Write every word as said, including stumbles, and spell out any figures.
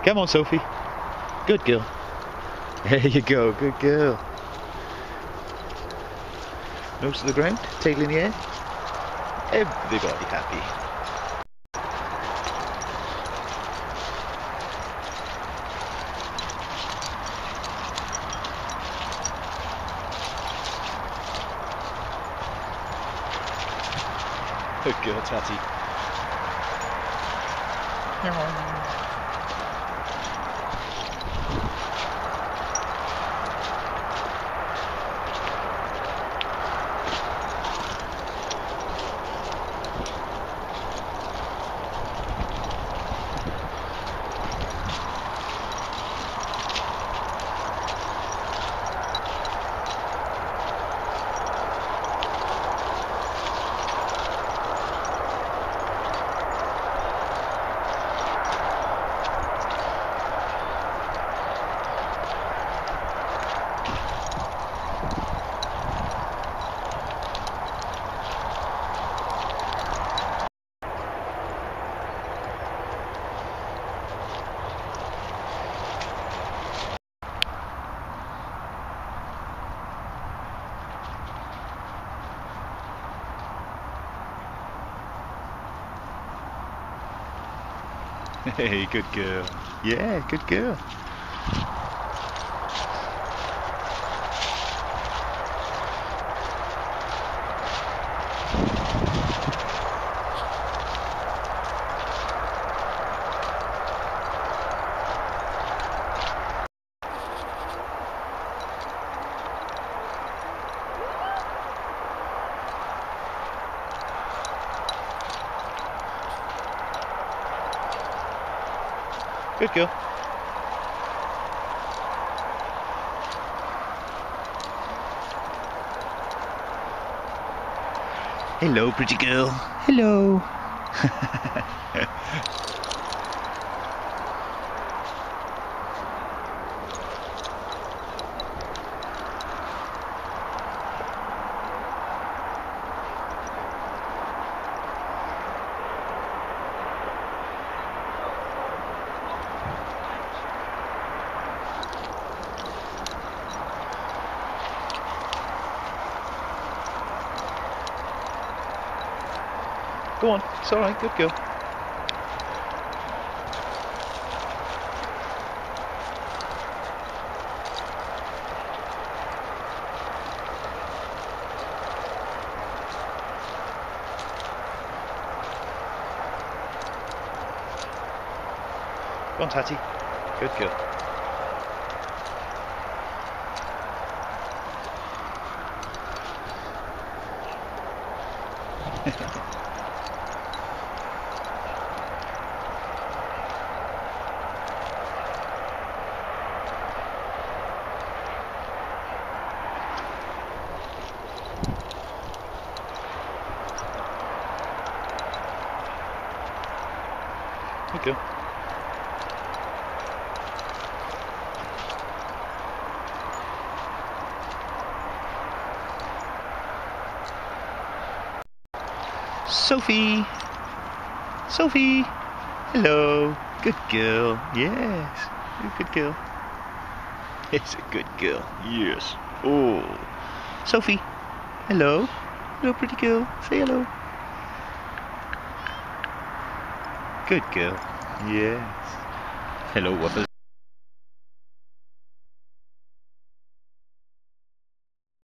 Come on, Sophie. Good girl. There you go, good girl. Nose to the ground, tail in the air. Everybody happy. Good girl, Tati. Hey, good girl. Yeah, good girl. Good girl. Hello, pretty girl. Hello. Go on, it's alright, good girl. Go on, Tati. Good girl. Good girl. Sophie! Sophie! Hello! Good girl. Yes. You're a good girl. It's a good girl. Yes. Oh. Sophie! Hello! Hello, pretty girl. Say hello. Good girl. Yes. Hello, Whoppers.